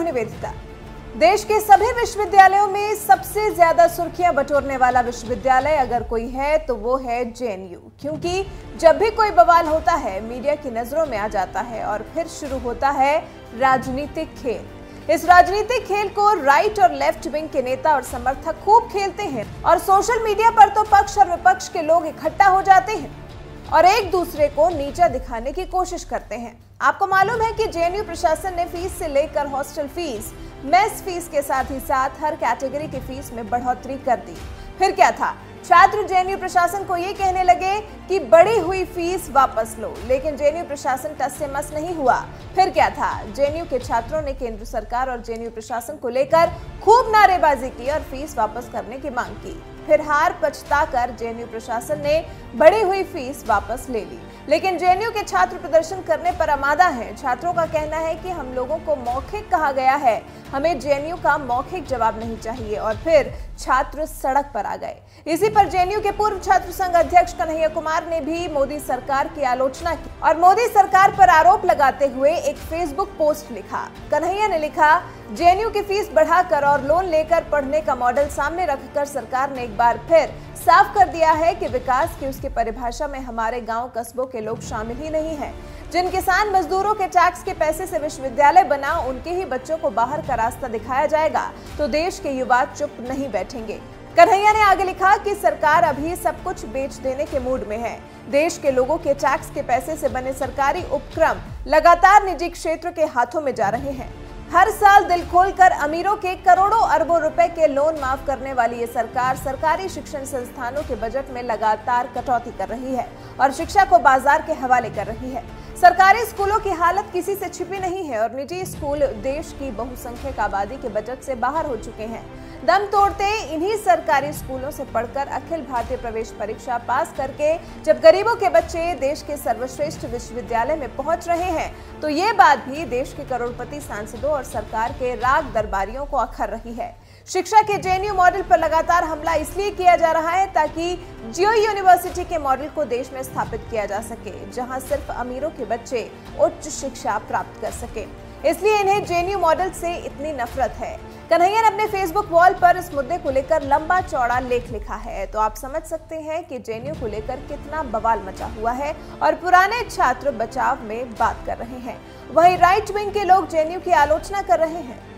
निवेदिता। देश के सभी विश्वविद्यालयों में सबसे ज्यादा सुर्खियां बटोरने वाला विश्वविद्यालय अगर कोई है तो वो है जेएनयू, क्योंकि जब भी कोई बवाल होता है मीडिया की नजरों में आ जाता है और फिर शुरू होता है राजनीतिक खेल। इस राजनीतिक खेल को राइट और लेफ्ट विंग के नेता और समर्थक खूब खेलते हैं और सोशल मीडिया पर तो पक्ष और विपक्ष के लोग इकट्ठा हो जाते हैं और एक दूसरे को नीचा दिखाने की कोशिश करते हैं। आपको मालूम है कि जेएनयू प्रशासन ने फीस से लेकर हॉस्टल फीस, मेस फीस के साथ ही साथ हर कैटेगरी की फीस में बढ़ोतरी कर दी। फिर क्या था, छात्र जेएनयू प्रशासन को ये कहने लगे कि बढ़ी हुई फीस वापस लो, लेकिन जेएनयू प्रशासन टस से मस नहीं हुआ। फिर क्या था, जेएनयू के छात्रों ने केंद्र सरकार और जेएनयू प्रशासन को लेकर खूब नारेबाजी की और फीस वापस करने की मांग की। फिर हार पछताकर जेएनयू प्रशासन ने बढ़ी हुई फीस वापस ले ली, लेकिन जेएनयू के छात्र प्रदर्शन करने पर आमादा हैं। छात्रों का कहना है कि हम लोगों को मौखिक कहा गया है, हमें जेएनयू का मौखिक जवाब नहीं चाहिए, और फिर छात्र सड़क पर आ गए। इसी पर जेएनयू के पूर्व छात्र संघ अध्यक्ष कन्हैया कुमार ने भी मोदी सरकार की आलोचना की और मोदी सरकार पर आरोप लगाते हुए एक फेसबुक पोस्ट लिखा। कन्हैया ने लिखा, जेएनयू की फीस बढ़ाकर और लोन लेकर पढ़ने का मॉडल सामने रखकर सरकार ने एक बार फिर साफ कर दिया है कि विकास की उसकी परिभाषा में हमारे गांव कस्बों के लोग शामिल ही नहीं हैं। जिन किसान मजदूरों के टैक्स के पैसे से विश्वविद्यालय बना, उनके ही बच्चों को बाहर का रास्ता दिखाया जाएगा तो देश के युवा चुप नहीं बैठेंगे। कन्हैया ने आगे लिखा कि सरकार अभी सब कुछ बेच देने के मूड में है। देश के लोगों के टैक्स के पैसे से बने सरकारी उपक्रम लगातार निजी क्षेत्र के हाथों में जा रहे हैं। हर साल दिल खोलकर अमीरों के करोड़ों अरबों रुपए के लोन माफ करने वाली ये सरकार सरकारी शिक्षण संस्थानों के बजट में लगातार कटौती कर रही है और शिक्षा को बाजार के हवाले कर रही है। सरकारी स्कूलों की हालत किसी से छिपी नहीं है और निजी स्कूल देश की बहुसंख्यक आबादी के बजट से बाहर हो चुके हैं। दम तोड़ते इन्हीं सरकारी स्कूलों से पढ़कर अखिल भारतीय प्रवेश परीक्षा पास करके जब गरीबों के बच्चे देश के सर्वश्रेष्ठ विश्वविद्यालय में पहुंच रहे हैं तो ये बात भी देश के करोड़पति सांसदों और सरकार के राग दरबारियों को अखर रही है। शिक्षा के जेएनयू मॉडल पर लगातार हमला इसलिए किया जा रहा है ताकि जियो यूनिवर्सिटी के मॉडल को देश में स्थापित किया जा सके, जहां सिर्फ अमीरों के बच्चे उच्च शिक्षा प्राप्त कर सके। इसलिए इन्हें जेएनयू मॉडल से इतनी नफरत है। कन्हैया ने अपने फेसबुक वॉल पर इस मुद्दे को लेकर लंबा चौड़ा लेख लिखा है, तो आप समझ सकते हैं कि जेएनयू को लेकर कितना बवाल मचा हुआ है और पुराने छात्र बचाव में बात कर रहे हैं, वहीं राइट विंग के लोग जेएनयू की आलोचना कर रहे हैं।